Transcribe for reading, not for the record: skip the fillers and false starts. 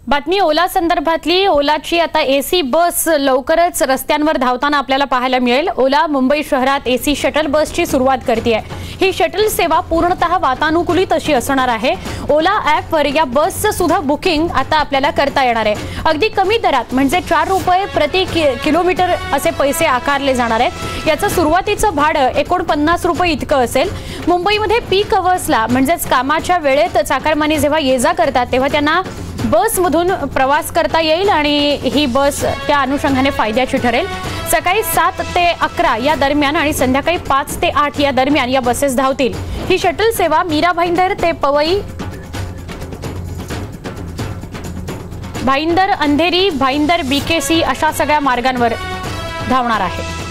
बातमी ओला संदर्भातली। ओलाची आता एसी बस लवकरच रस्त्यांवर धावताना आपल्याला पाहायला मिळेल। ओला मुंबई शहरात एसी शटल बसची सुरुवात करतेय। ही शटल सेवा पूर्णतः वातानुकूलित अशी असणार आहे। ओला ॲपवर या बसचं सुद्धा बुकिंग आता आपल्याला करता येणार आहे। अगदी कमी दरात म्हणजे 4 रुपये प्रति किलोमीटर असे पैसे आकारले जाणार आहेत। याचं सुरुवातीचं भाडं 49 रुपये इतकं असेल। मुंबईमध्ये पीक अवर्सला म्हणजेच कामाच्या वेळेत चाकरमानी जेव्हा ये-जा करतात तेव्हा त्यांना बसमधून प्रवास करता येईल आणि ही बस त्या अनुषंगाने फायद्याची ठरेल। सकाळी 7 ते 11 या दरम्यान आणि संध्याकाळी 5 ते 8 या दरम्यान या बसेस धावतील। ही शटल सेवा मीरा भाईंदर ते पवई, भाईंदर अंधेरी, भाईंदर BKC अशा सगळ्या मार्गांवर धावणार आहे।